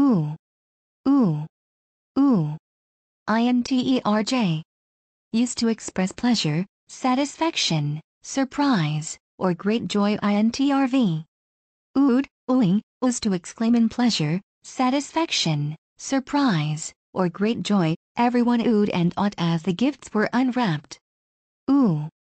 ooh, ooh, ooh. Interj. Used to express pleasure, satisfaction, surprise, or great joy. Interv. Ood, ooing, was to exclaim in pleasure, satisfaction, surprise, or great joy. Everyone oohed and awed as the gifts were unwrapped. Ooh.